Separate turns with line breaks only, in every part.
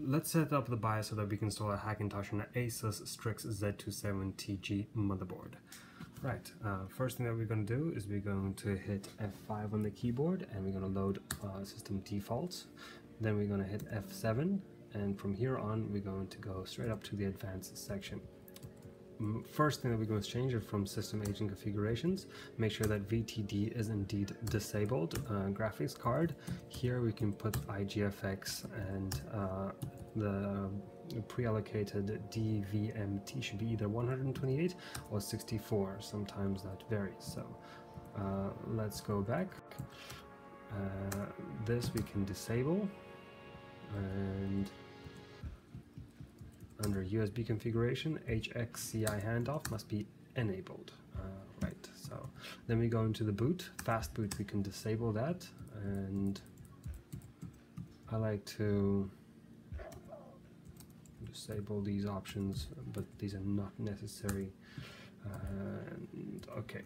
Let's set up the BIOS so that we can install a Hackintosh on an ASUS Strix Z270G motherboard. Right, first thing that we're going to do is we're going to hit F5 on the keyboard and we're going to load system defaults. Then we're going to hit F7, and from here on we're going to go straight up to the advanced section. First thing that we're going to change is from system agent configurations. Make sure that VTD is indeed disabled. Graphics card, here we can put IGFX, and the pre-allocated DVMT should be either 128 or 64. Sometimes that varies. So let's go back. This we can disable, and under USB configuration, HXCI handoff must be enabled. Right, so then we go into the boot. Fast boot, we can disable that, and I like to disable these options, but these are not necessary. Okay.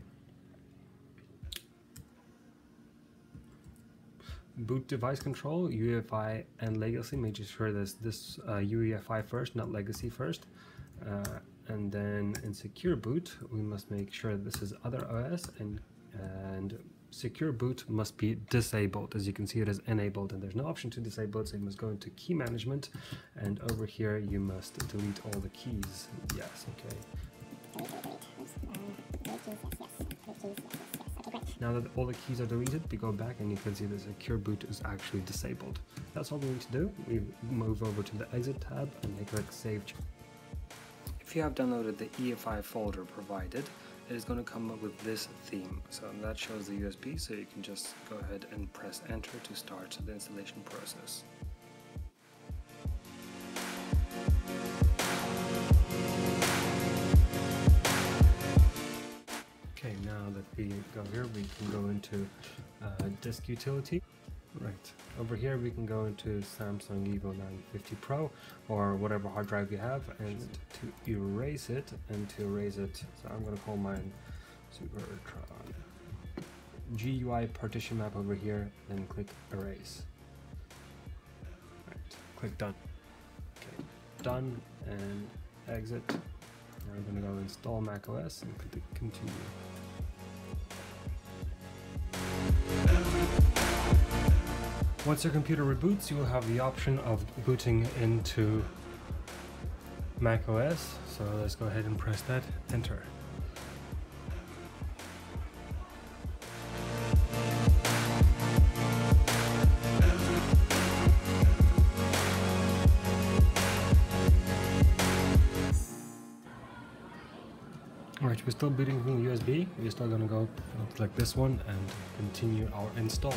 Boot device control, UEFI and legacy. Make sure that this UEFI first, not legacy first. And then in secure boot, we must make sure this is other OS, and secure boot must be disabled. As you can see, it is enabled, and there's no option to disable it, so you must go into key management, and over here you must delete all the keys. Yes, okay. Now that all the keys are deleted, we go back and you can see the secure boot is actually disabled. That's all we need to do. We move over to the exit tab and click save. If you have downloaded the EFI folder provided, it is going to come up with this theme. So that shows the USB, so you can just go ahead and press enter to start the installation process. Okay, now that we go here, we can go into disk utility. Right, over here we can go into Samsung Evo 950 Pro or whatever hard drive you have, and to erase it, so I'm going to call mine Supertron. GUI partition map over here, then click erase. Right, click done. Okay, done, and exit. Now I'm going to go install macOS and click continue. Once your computer reboots, you will have the option of booting into macOS. So let's go ahead and press that, enter. Alright, we're still booting from the USB. We're still going to go like this one and continue our install.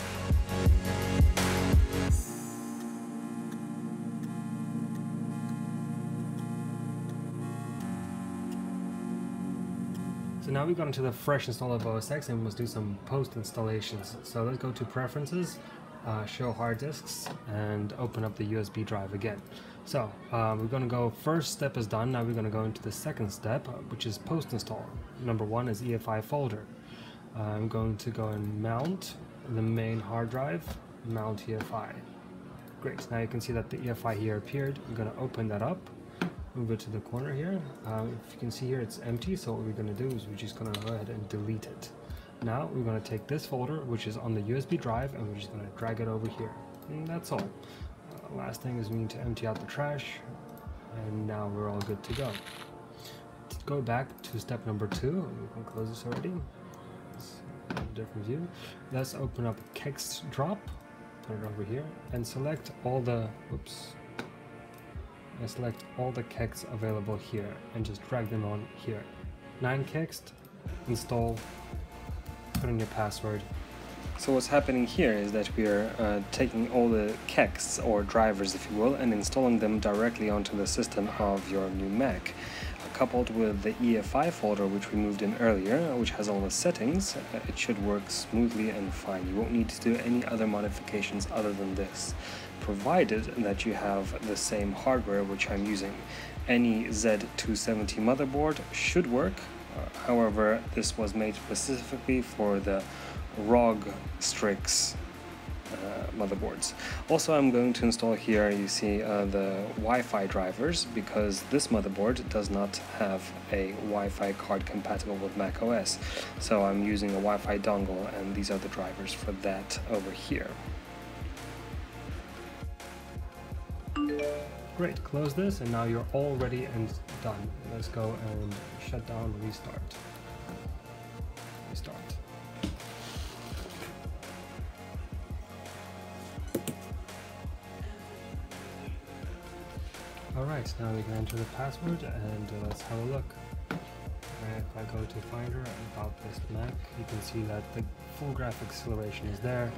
So now we've gone into the fresh install of OSX and we must do some post installations. So let's go to preferences, show hard disks, and open up the USB drive again. So we're going to go, first step is done. Now we're going to go into the second step, which is post install. Number one is EFI folder. I'm going to go and mount the main hard drive, mount EFI. Great, now you can see that the EFI here appeared. I'm going to open that up, move it to the corner here. If you can see here, it's empty, so what we're going to do is we're just going to go ahead and delete it. Now we're going to take this folder, which is on the USB drive, and we're just going to drag it over here. And that's all. Last thing is we need to empty out the trash, and now we're all good to go. To go back to step number 2, we can close this already. Let's have a different view. Let's open up HyperX drop, put it over here, and select all the kexts available here, and just drag them on here. 9 kexts, install, put in your password. So what's happening here is that we are taking all the kexts, or drivers if you will, and installing them directly onto the system of your new Mac. Coupled with the EFI folder which we moved in earlier, which has all the settings, it should work smoothly and fine. You won't need to do any other modifications other than this, provided that you have the same hardware which I'm using. Any Z270 motherboard should work. However, this was made specifically for the ROG Strix motherboards. Also, I'm going to install here, you see the Wi-Fi drivers, because this motherboard does not have a Wi-Fi card compatible with macOS. So I'm using a Wi-Fi dongle, and these are the drivers for that over here. Great, close this, and now you're all ready and done. Let's go and shut down, restart. Restart. Alright, now we can enter the password and let's have a look. And if I go to Finder about this Mac, you can see that the full graphic acceleration is there.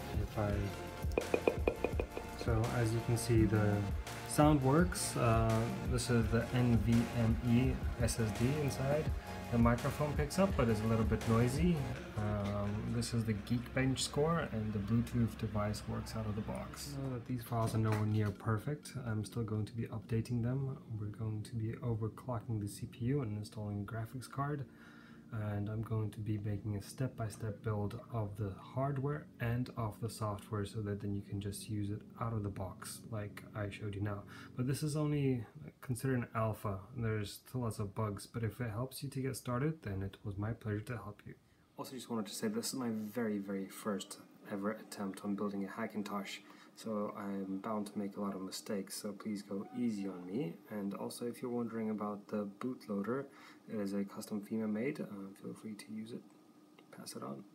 So as you can see, the sound works. This is the NVMe SSD inside. The microphone picks up, but it's a little bit noisy. This is the Geekbench score, and the Bluetooth device works out of the box. Now that these files are nowhere near perfect, I'm still going to be updating them. We're going to be overclocking the CPU and installing a graphics card. And I'm going to be making a step-by-step build of the hardware and of the software, so that then you can just use it out of the box like I showed you now. But this is only considered an alpha. There's still lots of bugs, but if it helps you to get started, then it was my pleasure to help you. Also, just wanted to say this is my very first ever attempt on building a Hackintosh, so I'm bound to make a lot of mistakes, so please go easy on me. And also, if you're wondering about the bootloader, it is a custom FEMA made. Feel free to use it. Pass it on.